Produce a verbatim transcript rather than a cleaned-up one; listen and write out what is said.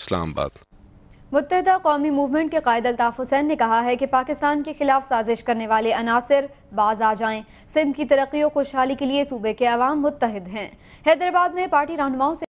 इस्लामाबाद। मुत्तहिदा कौमी मूवमेंट के कायद अल्ताफ हुसैन ने कहा है कि पाकिस्तान के खिलाफ साजिश करने वाले अनासिर बाज आ जाएं। सिंध की तरक्की और खुशहाली के लिए सूबे के अवाम मुत्तहिद हैं। हैदराबाद में पार्टी रहनुमाओं से